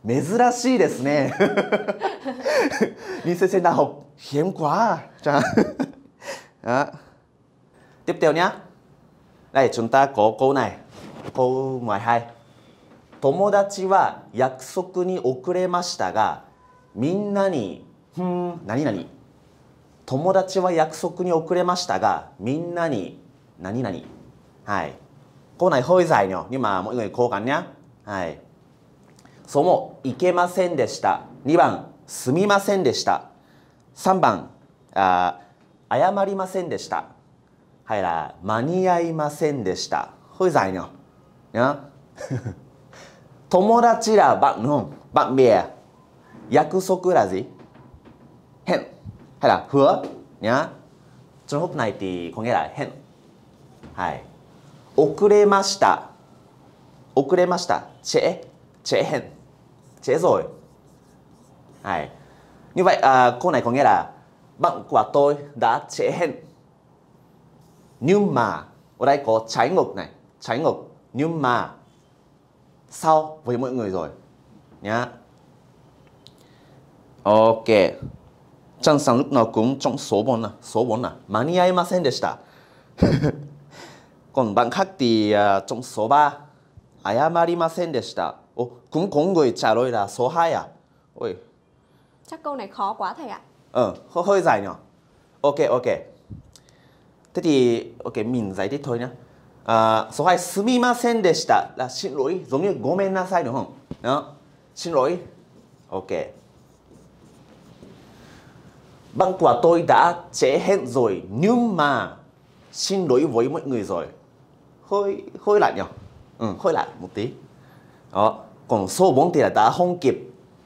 珍しいですね。Nhìn xem nào học hiếm quá. Đó. Tiếp theo nhé. Đây chúng ta có câu này. Câu mười hai. 友達は約束に遅れましたが、みんなに、ふん、何々。友達は約束に遅れましたが、みんなに、何々。はい。câu này hơi dài nhỉ, nhưng mà mọi người cố gắng nhé. Hai. Số một, いけませんでした。にばん、すみませんでした。さんばん、あ、謝りませんでした。hay là 間に合いませんでした。hơi dài nhỉ. Nhá. 友達là bạn đúng không? Bạn bè. 約束 là gì? Hẹn hay là hứa nhá. Trường hợp này thì có nghĩa là hẹn. Hai. 遅れました。遅れました。trễ, trễ hẹn, trễ rồi. Hai. Như vậy à, câu này có nghĩa là bạn của tôi đã trễ hẹn. Nhưng mà ở đây có trái ngược này, trái ngược. Nhưng mà sau với mọi người rồi nhá. Ok. Trần Sang lúc nào cũng trong số bốn à, số bốn à. Mani aimasen deshita. Còn bạn khác thì uh, trong số ba. Ayamarimasen deshita. Ồ, cũng có người trả lời là số hai à? Ôi. Chắc câu này khó quá thầy ạ. Ờ, hơi, hơi dài nhỉ. Ok, ok. Thế thì ok, mình giải thích thôi nhé. À, số hai, sumimasen deshita là xin lỗi, giống như gomen nasai đúng không? Đó, xin lỗi. Ok. Bạn của tôi đã trễ hẹn rồi, nhưng mà xin lỗi với mọi người rồi. Hơi, hơi lại nhỉ? Ừ, hơi lại một tí. Đó, còn số bốn thì là đã không kịp.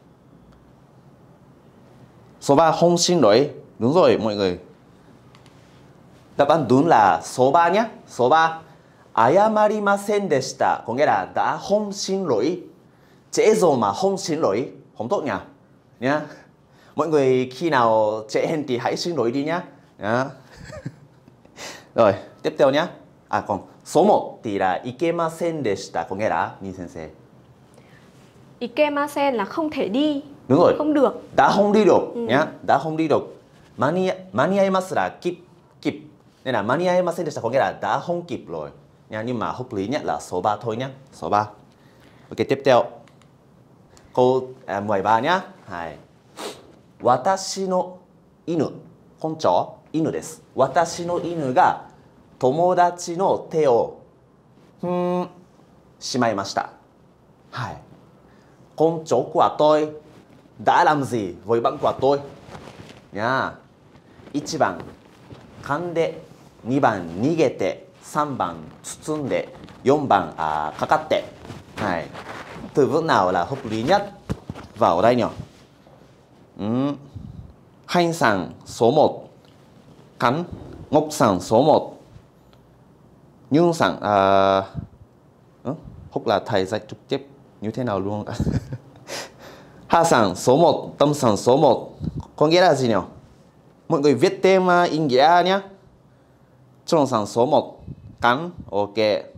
Số ba, không xin lỗi. Đúng rồi mọi người. Đáp án đúng là số ba nhé. Số ba. Ayamarimasen deshita. Có nghĩa là đã không xin lỗi. Trễ rồi mà không xin lỗi. Không tốt nhỉ? Nhá. Mọi người khi nào trễ hẹn thì hãy xin lỗi đi nhá. Nhá. Rồi, tiếp theo nhé. À còn số một thì là ikemasen deshita. Có nghĩa là Min sensei. Ikemasen là không thể đi. Đúng rồi. Không được. Đã không đi được ừ. nhá. Đã không đi được. Mani maniaimasu là kịp kịp. Nên là maniaimasen deshita có nghĩa là đã không kịp rồi. Nha, nhưng mà hợp lý nhất là số ba thôi nhé. Số ba. Ok, tiếp theo. Câu à, mười ba nhá. Hai. Watashi no inu. Con chó, inu desu. Watashi no inu ga tomodachi no te o hmm, shimaimashita. Hai. Con chó của tôi đã làm gì với bạn của tôi? Nha. một番 kande, hai番 nigete, ba番 tsutsунde, bốn番 à, kakatte. Hai. Từ vựng nào là hợp lý nhất vào đây nhỉ? Ừ. Hành sang số một, cắn, ngốc sang số một, nhưng sang à, ừ, hoặc là thầy dạy trực tiếp như thế nào luôn. Hà sang số một, tâm sang số một, có nghĩa là gì nhỉ? Mọi người viết thêm uh, ý nghĩa nhé. Trông sang số một, cắn, ok.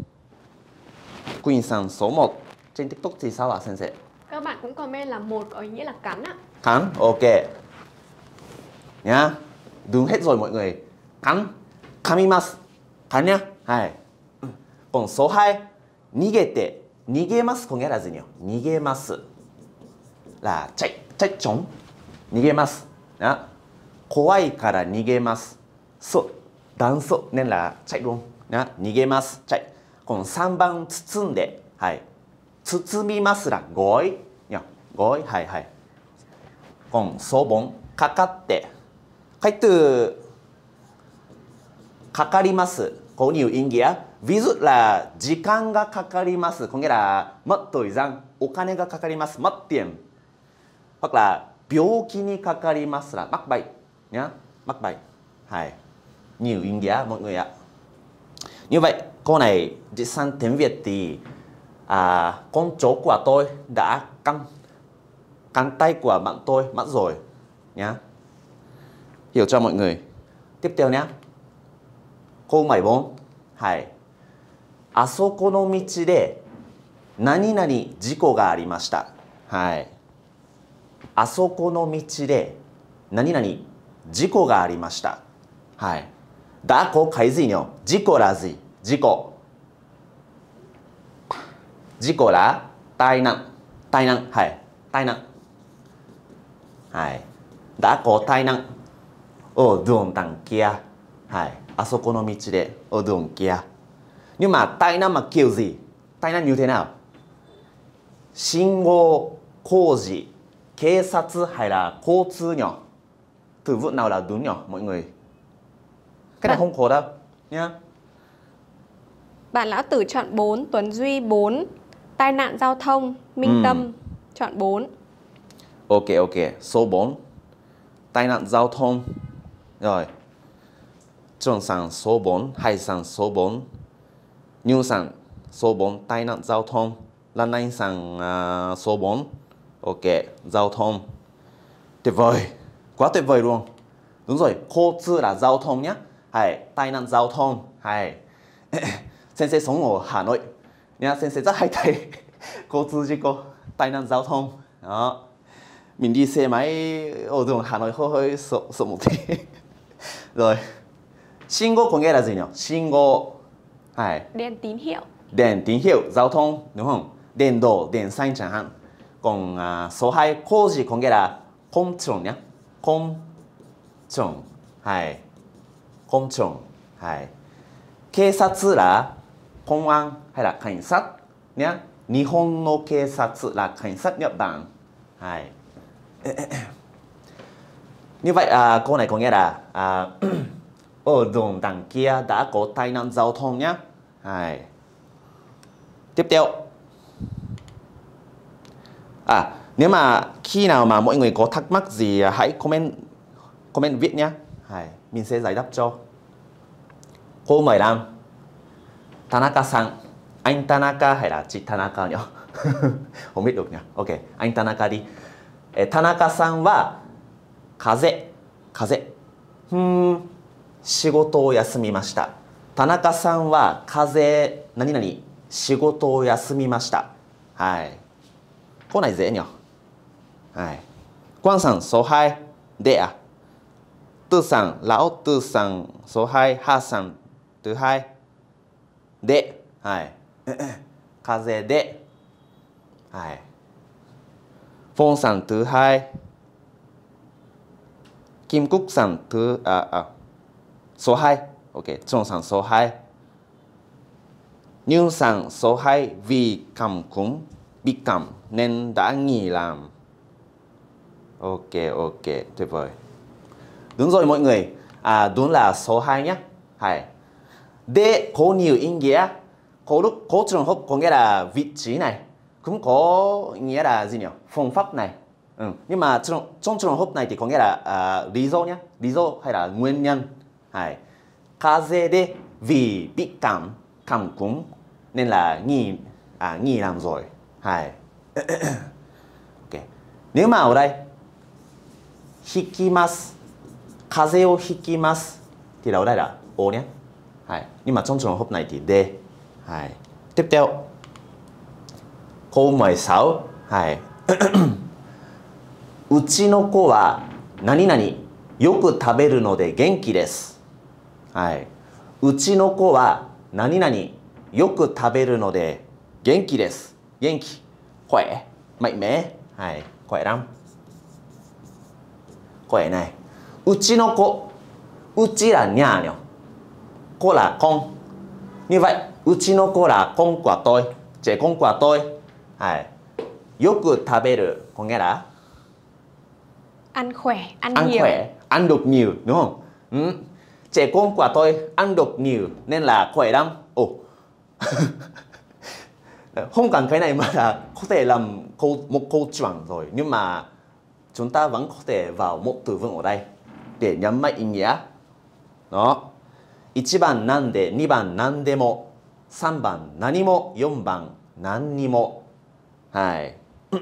Quỳnh sang số một. Trên TikTok thì sao ạ sensei? Các bạn cũng comment là một có ý nghĩa là cắn ạ. Cắn, ok. Nhá. Đúng hết rồi mọi người. Cắn, kamimasu. Cắn nhá. Hai. Còn số hai, nigete. Nigemasu có nghĩa là gì nhỉ? Nigemasu là chạy, chạy trốn. Nigemasu. Đó. Kowai kara nigemasu. So, đan so nên là chạy luôn. Nhá. Nigemasu, chạy. Còn ba番 tsutsунde. Hai. Tsutsumi-masu là gói. Nhá. Gói, hai, hai. Còn số bốn, kakatte. Khách từ kakarimasu có nhiều ý nghĩa. Ví dụ là jikan ga kakarimasu có nghĩa là mất thời gian. Okane ga kakarimasu mất tiền. Hoặc là byouki ni kakarimasu là mắc bệnh. Nhá, mắc bệnh. Hai. Nhiều ý nghĩa mọi người ạ. Như vậy, câu này dịch sang tiếng Việt thì à, con chó của tôi đã cắn cắn tay của bạn tôi mất rồi nhá. Hiểu cho mọi người. Tiếp theo nhé. Câu mười bốn. Hai. Asoko no michi de nani nani jiko ga arimashita. Hai. あそこの道で何々事故がありました。はい。đã có cái gì nhỉ? 事故 là gì? 事故。事故 là tai nạn. Tai nạn. はい。tai nạn. はい。đã có tai nạn ở đường đằng kia. はい。あそこの道で ở đường kia. Nhưng mà tai nạn mà kiểu gì? Tai nạn như thế nào? 信号工事, cảnh sát hay là 交通nhỉ? Từ vựng nào là đúng nhỉ mọi người? Cái này không khó đâu nhá. Bạn lão tử chọn bốn, Tuấn Duy bốn, tai nạn giao thông, Minh Ừ. Tâm chọn bốn. Ok ok, số bốn. Tai nạn giao thông. Rồi. Trương Sang số bốn, Hải Sang số bốn, Như Sang số bốn, tai nạn giao thông. Lan Anh Sang uh, số bốn. Ok, giao thông. Tuyệt vời. Quá tuyệt vời luôn. Đúng rồi, giao thông là giao thông nhé. Hay, tai nạn giao thông. Hay. Sensei sống ở Hà Nội. Nha, Sensei rất hay thấy giao thông sự cố, tai nạn giao thông. Đó. Mình đi xe máy ở đường Hà Nội hơi hơi sợ, sợ một tí. Rồi. Xin ngô có nghĩa là gì nhỉ? Xin ngô. Hay. Đèn tín hiệu. Đèn tín hiệu, giao thông, đúng không? Đèn đỏ, đèn xanh chẳng hạn. Còn uh, số hai, công gì có nghĩa là công trường nhé. Công trường. Hay. Công trường. Hay. Cảnh sát là công an hay là cảnh sát nhé. Nhật Bản no cảnh sát là cảnh sát Nhật Bản. Hay. Như vậy à, câu này có nghĩa là à, ở đường đằng kia đã có tai nạn giao thông nhé. Hay. Tiếp theo. À, nếu mà khi nào mà mọi người có thắc mắc gì hãy comment comment viết nhé. Hay. Mình sẽ giải đáp cho. Câu mười lăm. Tanaka-san. Anh Tanaka hay là chị Tanaka nhỉ? Không biết được nhỉ? Ok, anh Tanaka đi. Tanaka-san wa kaze, kaze. Hmm, 仕事を休みました。Tanaka-san wa kaze 何々仕事を休みました。はい。câu này dễ nhỉ? Hai. Quang Sang số hai, đệ à? Tư Sang, lão Tư Sang số hai, Ha Sang thứ hai. Đệ. Hai. Kaze đệ. Hai. Phong Sang thứ hai. Kim Cúc Sang thứ à, à. số hai. Ok, Trong Sang số hai. Nhưng Sang số hai vì cảm cúm bị cảm nên đã nghỉ làm. Ok ok, tuyệt vời. Đúng rồi mọi người. À, đúng là số hai nhé. Hai. Để có nhiều ý nghĩa. Có lúc có trường hợp có nghĩa là vị trí này, cũng có nghĩa là gì nhỉ? Phương pháp này. Ừ. Nhưng mà trong, trong trường hợp này thì có nghĩa là à, lý do nhé. Lý do hay là nguyên nhân. Hai. Kaze de vì bị cảm, cảm cúm nên là nghỉ à, nghỉ làm rồi. Hai. Okay. Nếu mà ở đây hikimasu, kaze o hikimasu thì là ở đây là o nhé. Hai. Nhưng mà trong trường hợp này thì d. Hai. Tiếp theo. Câu mười sáu. Hai. Uchi no ko wa nani nani yoku taberu no de genki desu. Hai. Uchi no ko wa nani nani yoku taberu no de genki desu. Genki. Khỏe, mạnh mẽ. Hai. Khỏe lắm. Khỏe này. Uchi no ko. Uchi là nhà nhỉ? Cô là con. Như vậy, uchi no ko là con của tôi. Trẻ con của tôi. Hai. Yoku taberu có nghĩa là ăn khỏe, ăn, ăn nhiều. khỏe, ăn được nhiều, đúng không? Ừ. Trẻ con của tôi ăn được nhiều nên là khỏe lắm. Ồ. Không cần cái này mà là có thể làm câu, một câu chuẩn rồi. Nhưng mà chúng ta vẫn có thể vào một từ vựng ở đây để nhấn mạnh ý nghĩa. Đó. một番なんで、に番なんでも、さん番何も、よん番何にも. Hai.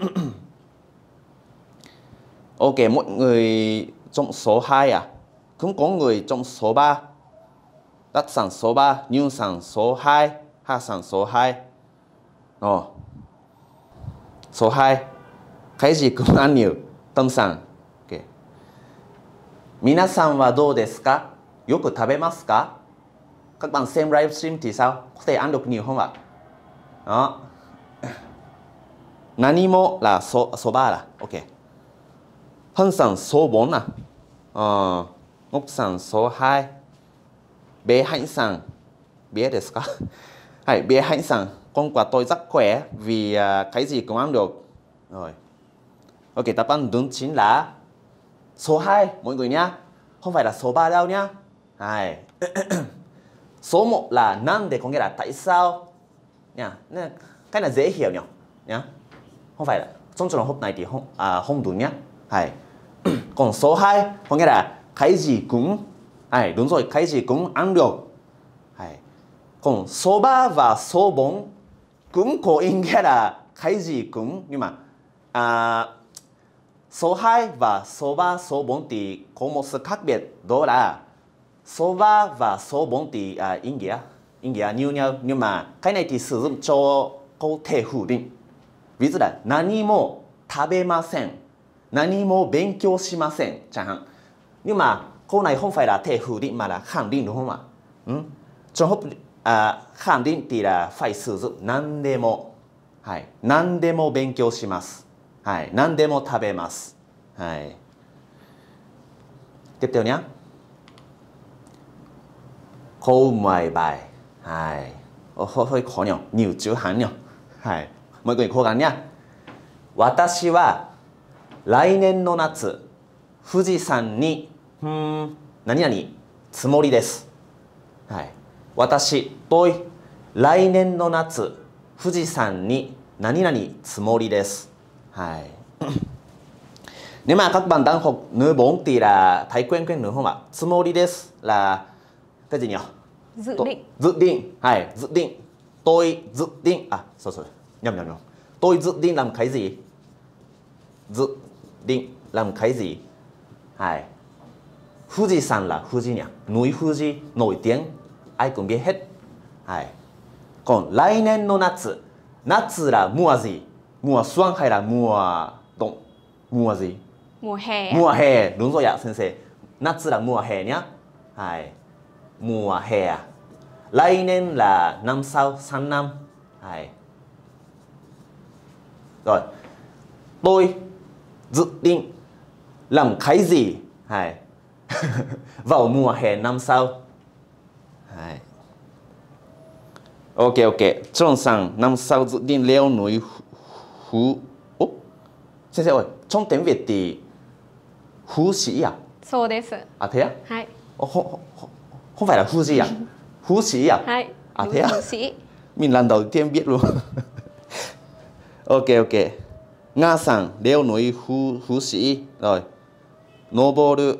Ok, mọi người trong số hai à? Cũng có người trong số ba. Đắc Sang số ba, Như Sang số hai, Ha Sang số hai. Ồ. Số hai. Cái gì cũng ăn nhiều. Tâm san. Ok. Minasan wa dou desu ka? Yoku tabemasu ka? Các bạn xem livestream thì sao? Có thể ăn được nhiều không ạ? Đó. Nanimo là so, soba là ok. Hân san số bốn à? Ờ, Ngốc san số hai. Bé Hạnh san. Bé desu ka? Hay, bé Hạnh san. Con của tôi rất khỏe vì uh, cái gì cũng ăn được. Rồi. Ok, đáp án đúng chính là số hai mọi người nhá. Không phải là số ba đâu nhá. Hay. Số một là nande có nghĩa là tại sao. Nha. Cái này dễ hiểu nhỉ. Nhá. Không phải là trong trường hợp này thì không, à, không đúng nhá. Hay. Còn số hai có nghĩa là cái gì cũng. Hay, đúng rồi, cái gì cũng ăn được. Hay. Còn số ba và số bốn cũng có ý nghĩa là cái gì cũng. Nhưng mà à, số hai và số ba, số bốn thì có một sự khác biệt. Đó là số ba và số bốn thì à, ý nghĩa ý nghĩa như nhau. Nhưng mà cái này thì sử dụng cho câu thể phủ định. Ví dụ là nani mo tabemasen, nani mo benkyou shimasen chẳng hạn. Nhưng mà câu này không phải là thể phủ định mà là khẳng định đúng không ạ? Ừ? Trường hợp à, khẳng định thì là phải sử dụng nandemo. Hay, nandemo benkyou shimasu. Hay, nandemo tabemasu. Hay. Tiếp theo nhé. Câu mười bài. Hay. Hơi, hơi khó nhỉ, nhiều chữ Hán nhỉ. Hay. Mọi người cố gắng nhé. Watashi wa lai nen no natsu Fujisan ni hmm, nani nani tsumori desu. Hay. Watashi, tôi lai nen no natsu Fujisan ni nani nani tsumori desu. Hay. Nếu mà các bạn đang học nửa bốn thì là thấy quen quen nữa không ạ? Tsumori desu là cái gì nhỉ? Dự tôi, định. Dự định. Hay, dự định. Tôi dự định. À, sorry, sorry. Nhầm nhầm nhầm. Tôi dự định làm cái gì? Dự định làm cái gì? Hay. Fujisan là Fuji nhỉ? Núi Fuji nổi tiếng, ai cũng biết hết. Hay. Còn lai nen no natsu. Natsu là mùa gì? Mùa xuân hay là mùa đông? Mùa gì? Mùa hè. Mùa hè, đúng rồi ạ, sensei. Natsu là mùa hè nhá. Hay. Mùa hè. Lai nen là năm sau, sang năm. Hay. Rồi. Tôi dự định làm cái gì? Hay. Vào mùa hè năm sau. Hay. Ok, ok. Chon-san, năm sau dự định leo núi Phú... Ồ? Sensei ơi, trong tiếng Việt thì Phú Sĩ à? So desu. À thế à? Hay. Ồ, không, không, không phải là Phú Sĩ à? Phú Sĩ à? Hay. À thế à? Phú Sĩ. Mình lần đầu tiên biết luôn. Ok, ok. Nga-san, leo núi Phú, Phú Sĩ. Rồi. Noboru.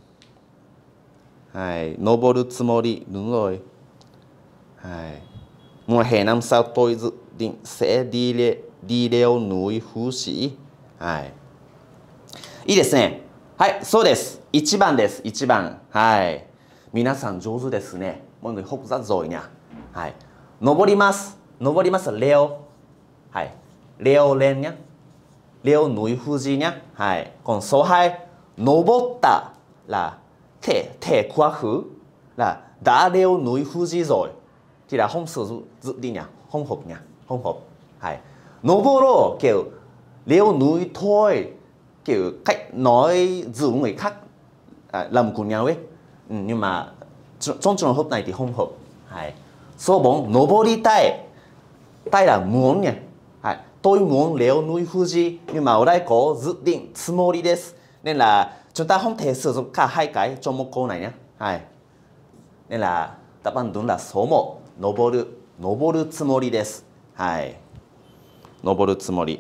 Hay. Noboru tsumori. Đúng rồi. Hay. Mùa hè năm sau tôi dự định sẽ đi, le, đi leo núi Phú Sĩ. Hay. いいですね。はい、そうです。いちばんです。いちばん。はい。皆さん上手ですね。mọi người học rất giỏi nha. はい。登ります。登ります。leo. はい。leo lên nhé. leo núi Fuji nhé. はい。còn số hai, 登った là thể, thể quá khứ là đã leo núi Fuji rồi. Thì là không sử dụng dự định nha. Không học nha. Không học. はい。登ろう kiểu leo núi thôi. Kiểu cách nói giữa người khác à, làm cùng nhau ấy. Ừ, nhưng mà trong trường hợp này thì không hợp. Hay. Số bốn, noboritai. Tai là muốn nhỉ. Hay. Tôi muốn leo núi Fuji. Nhưng mà ở đây có dự định tsumori desu. Nên là chúng ta không thể sử dụng cả hai cái trong một câu này nhé. Hay. Nên là đáp án đúng là số một, noboru, noboru tsumori desu. Hay. Noboru tsumori.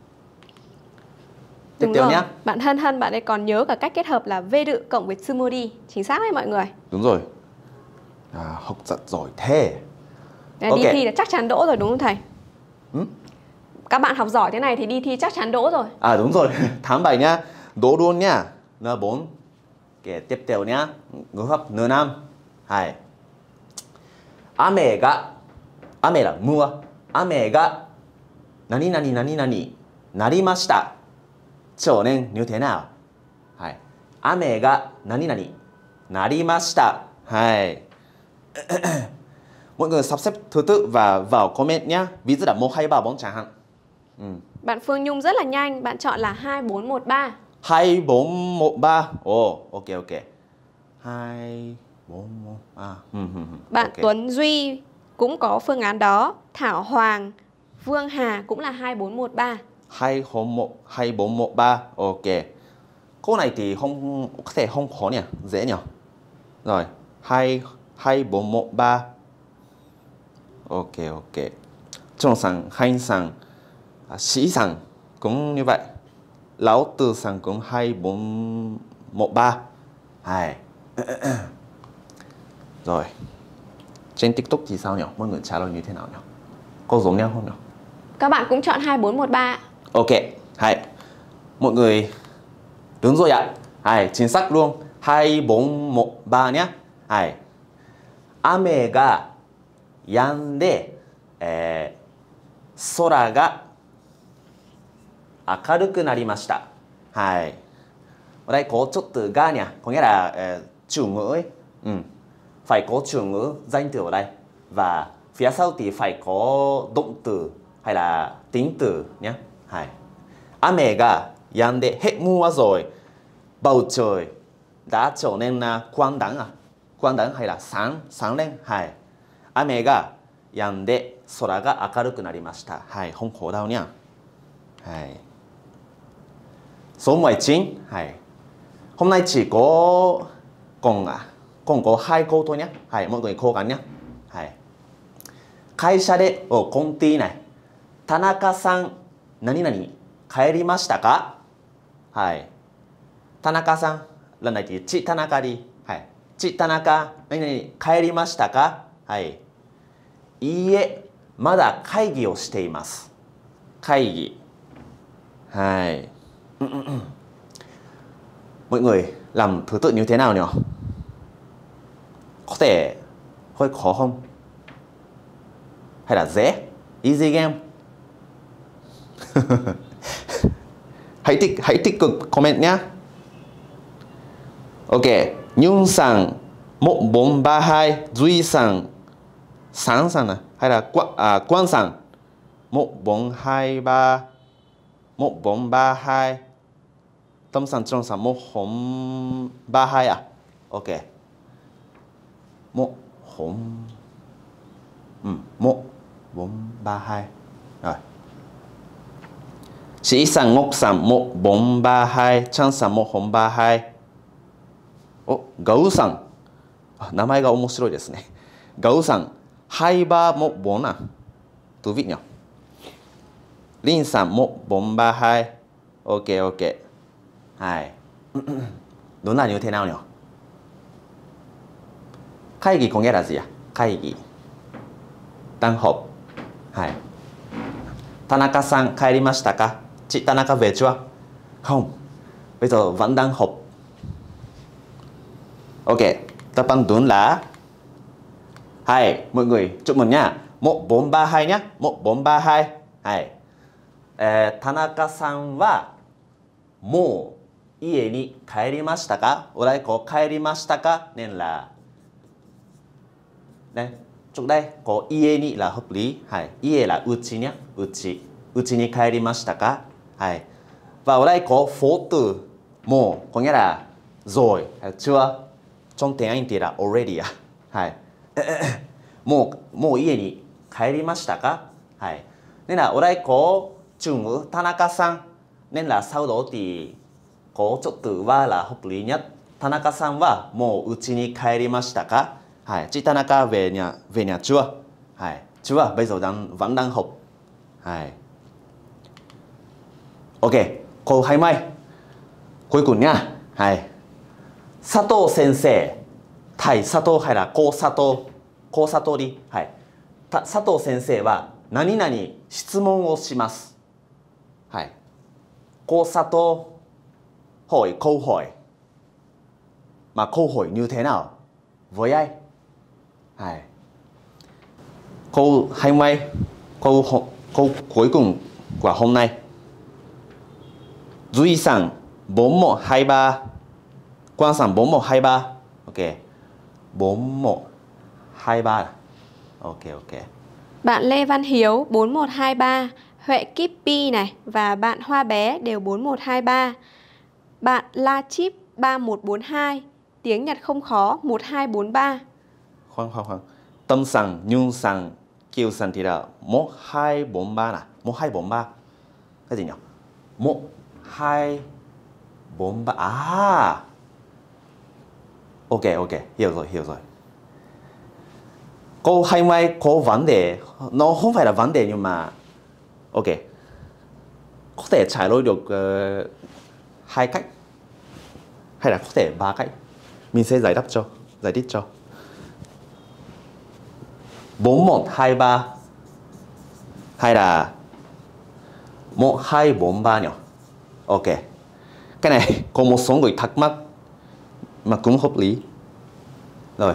Tiếp Đúng theo rồi. nhé. Bạn Hân Hân, bạn ấy còn nhớ cả cách kết hợp là V đự cộng với tsumori. Chính xác đấy mọi người. Đúng rồi. À, học rất giỏi thế. Đấy, Ok. đi thi là chắc chắn đỗ rồi đúng không thầy? Ừ? Các bạn học giỏi thế này thì đi thi chắc chắn đỗ rồi. À đúng rồi. Tám bài nhá. Đỗ luôn nhá. N bốn. Okay, tiếp theo nhá. Ngữ pháp N năm. Hay. Ame ga. Ame là mưa. Ame ga. Nani nani nani nani. Narimashita. trở nên như thế nào? Hai. Ame ga nani nani narimashita. Hai. Mọi người sắp xếp thứ tự và vào comment nhé. Ví dụ là một, hai, ba, bốn chẳng hạn. Ừ. Bạn Phương Nhung rất là nhanh, bạn chọn là hai, bốn, một, ba. hai, bốn, một, ba. Ồ, ok ok. hai, bốn, một, ba. Bạn okay. Tuấn Duy cũng có phương án đó. Thảo Hoàng, Vương Hà cũng là hai, bốn, một, ba. hai, bốn, một, ba. Ok. Câu này thì không có thể không khó nhỉ, dễ nhỉ. Rồi, hai, hai, bốn, một, ba. Ok ok. Trong sang, hai sang, sĩ sang cũng như vậy. Lão Tử sang cũng hai, bốn, một, ba. Hai. Rồi. Trên TikTok thì sao nhỉ? Mọi người trả lời như thế nào nhỉ? Có giống nhau không nhỉ? Các bạn cũng chọn hai, bốn, một, ba. Ok. Hai. Mọi người đúng rồi ạ. Hai, chính xác luôn. hai, bốn, một, ba nhé. Hai. Ame ga yande, eh, sora ga akaruku narimashita. Hai. Ở đây có chút từ ga nhỉ, có nghĩa là uh, chủ ngữ ấy. Ừ. Phải có chủ ngữ danh từ ở đây. Và phía sau thì phải có động từ hay là tính từ nhé. Hai. Ame ga yande, hết mưa rồi. Bầu trời đã trở nên uh, quang đãng à? Quang đãng hay là sáng, sáng lên. Hai. Ame ga yande, sora ga akaruku narimashita. Hai, không khổ đâu nha. Hai. Số mười chín. Hai. Hôm nay chỉ có còn à, còn có hai câu thôi nhé. Hai, mọi người cố gắng nhé. Hai. 会社で、ở công ty này, Tanaka-san, nani nani, 帰りましたか? Hai. Tanaka-san, lần này thì chị Tanaka đi. Hai. Chị Tanaka, nani nani, 帰りましたか? Hai. いいえ、まだ会議をしています。会議。Hai. Mọi người làm thứ tự như thế nào nhỉ? Có thể hơi khó không? Hay là dễ? Easy game. hãy tích hãy tích cực comment nhé. Ok. Nhung sang một bốn ba hai, Duy sang sáng sang này, hay là Quang à, Quang sang một bốn hai ba, một bốn ba hai, Tâm sang trong sang một bốn ba hai à? Ok. Một bốn ừ, một bốn ba hai. Rồi. Sĩ sang ngốc sang một bốn ba hai, Chang sang một bốn ba hai. Ồ, Gấu sang. Nàm ga omoshiroi desu ne. Gấu sang hai ba một bốn à? Thú vị nhỉ? Linh sang một bốn ba hai. Ok ok. Hai. Đúng là như thế nào nhỉ? Khai nghị có nghĩa là gì à? Khai nghị. Đang họp. Hai. Tanaka-san, kaerimashita ka? Chị Tanaka về chưa? Không. Bây giờ vẫn đang họp. Ok. Đáp án đúng là hai. Mọi người chúc mừng nha. một bốn ba hai nhé. một bốn ba hai. Hai. Tanaka-san wa mou ie ni kaerimashita ka? Ở đây có kaerimashita ka nên là đây, chỗ đây có ie ni là hợp lý. Hai. Ie là uchi nhé. Uchi. Uchi ni kaerimashita ka? Hai. Và ở đây có phố từ mo, có nghĩa là rồi, hay chưa. Trong tiếng Anh thì là already à. Hai. Mo, mo ie ni kaerimashita ka? Hai. Nên là ở đây có chủ ngữ Tanaka-san, nên là sau đó thì có chỗ từ wa là hợp lý nhất. Tanaka-san wa mou uchi ni kaerimashita ka? Hai. Chị Tanaka về nhà về nhà chưa? Hai. Chưa, bây giờ đang vẫn đang học. Hai. Ok, câu hai mươi. Cuối cùng nha. Hai. Sato sensei. Thầy Sato hay là cô Sato? Cô Sato đi. Hai. Sato sensei wa nani nani shitsumon o shimasu. Hai. Cô Sato hỏi câu hỏi. Mà câu hỏi như thế nào? Với ai? Hai. Câu hai mươi. Câu, câu cuối cùng của hôm nay. Duy sang bốn một hai ba. Quang sang bốn một hai ba. Ok. bốn một hai ba. Ok ok. Bạn Lê Văn Hiếu bốn một hai ba, Huệ Kippy này và bạn Hoa Bé đều bốn một hai ba. Bạn La Chip ba một bốn hai, tiếng Nhật không khó một hai bốn ba. Khoan khoan khoan. Tâm sang, Nhung sang, Kiều sang thì là một hai bốn ba nè. một hai bốn ba. Cái gì nhỉ? một hai bốn ba. À. Ok ok, hiểu rồi, hiểu rồi. Câu hai mươi có vấn đề, nó không phải là vấn đề nhưng mà ok. Có thể trả lời được uh, hai cách hay là có thể ba cách. Mình sẽ giải đáp cho, giải thích cho. bốn một hai ba hay là một hai bốn ba nhỉ? Ok. Cái này có một số người thắc mắc mà cũng hợp lý. Rồi.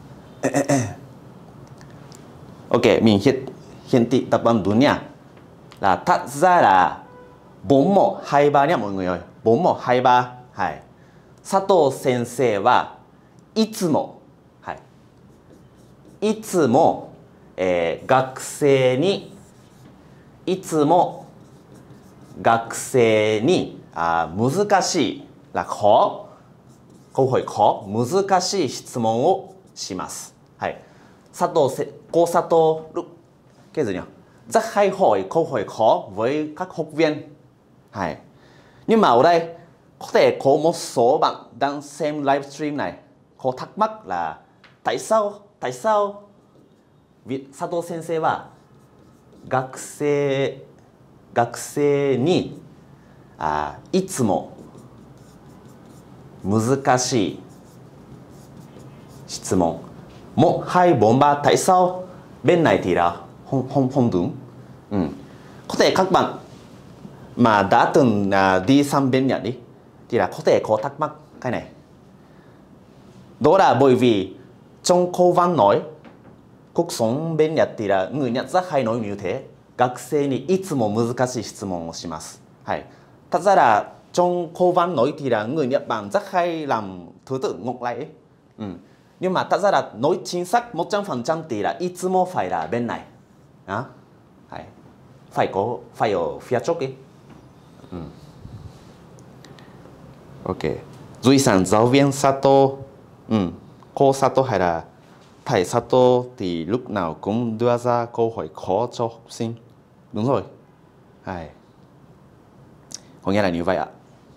Ok, mình hiện hiện thị đáp án đúng nha. Là thật ra là bốn một hai ba nha mọi người ơi. bốn một hai ba. Hay. Sato sensei wa itsumo. Hay. Itsumo えー、学生にいつも学生にあ難しいlà khó câu hỏi khó 難しい質問をします。はい。佐藤せcô Sato lúc cái gì nhỉ? Rất hay hỏi câu hỏi khó với các học viên. Hay. Nhưng mà ở đây có thể có một số bạn đang xem livestream này có thắc mắc là tại sao tại sao Sato senseiは学生学生にあいつも難しい質問một hai bốn ba tại sao bên này thì là không không không đúng. Ừ. Có thể các bạn mà đã từng uh, đi sang bên Nhật đi thì là có thể có thắc mắc cái này. Đó là bởi vì trong câu văn nói cuộc sống bên Nhật thì là người Nhật rất hay nói như thế. 学生にいつも難しい質問をします。はい。Thật ra là trong câu văn nói thì là người Nhật Bản rất hay làm thứ tự ngược lại ấy. Ừ. Nhưng mà thật ra là nói chính xác một trăm phần trăm thì là いつも phải là bên này. À? Phải có phải ở phía trước ấy. Ừ. Ok. Duy sản giáo viên Sato. Ừ. Cô Sato hay là thầy Sato thì lúc nào cũng đưa ra câu hỏi khó cho học sinh. Đúng rồi. Hay. Có nghĩa là như vậy ạ.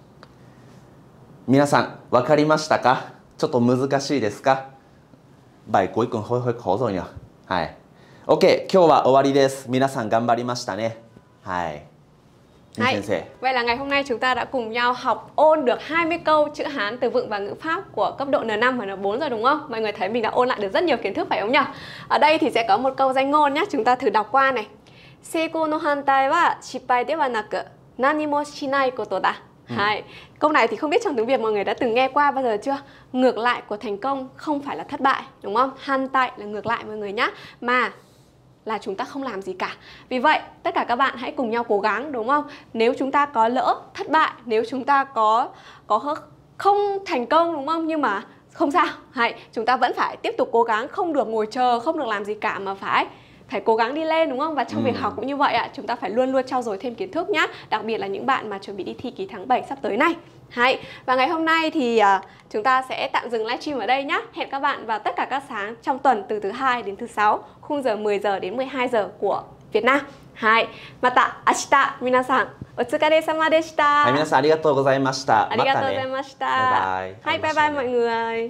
皆さん、わかりましたか？ちょっと難しいですか？bài cuối cùng hơi hơi khó rồi nhỉ? Hay. Ok, 今日は終わりです。皆さん頑張りましたね。はい。 Hay. Vậy là ngày hôm nay chúng ta đã cùng nhau học ôn được hai mươi câu chữ Hán, từ vựng và ngữ pháp của cấp độ N năm và N bốn rồi đúng không? Mọi người thấy mình đã ôn lại được rất nhiều kiến thức phải không nhỉ? Ở đây thì sẽ có một câu danh ngôn nhé, chúng ta thử đọc qua này. Seiko no hantai wa shippai de wa naku nani mo shinai koto da. Hay. Câu này thì không biết trong tiếng Việt mọi người đã từng nghe qua bao giờ chưa? Ngược lại của thành công không phải là thất bại, đúng không? Hantai là ngược lại mọi người nhé. Mà là chúng ta không làm gì cả. Vì vậy, tất cả các bạn hãy cùng nhau cố gắng, đúng không? Nếu chúng ta có lỡ thất bại, nếu chúng ta có có không thành công, đúng không? Nhưng mà không sao, hãy chúng ta vẫn phải tiếp tục cố gắng, không được ngồi chờ, không được làm gì cả mà phải phải cố gắng đi lên, đúng không? Và trong ừ. việc học cũng như vậy ạ, chúng ta phải luôn luôn trau dồi thêm kiến thức nhá. Đặc biệt là những bạn mà chuẩn bị đi thi kỳ tháng bảy sắp tới này. Hay. Và ngày hôm nay thì uh, chúng ta sẽ tạm dừng livestream ở đây nhé. Hẹn các bạn vào tất cả các sáng trong tuần từ thứ hai đến thứ sáu, khung giờ mười giờ đến mười hai giờ của Việt Nam. Hai. Mata ashita minasan otsukaresama deshita. Hai, minasan arigatou gozaimashita. Arigatou gozaimashita. Bye bye. Hai, bye bye mọi người.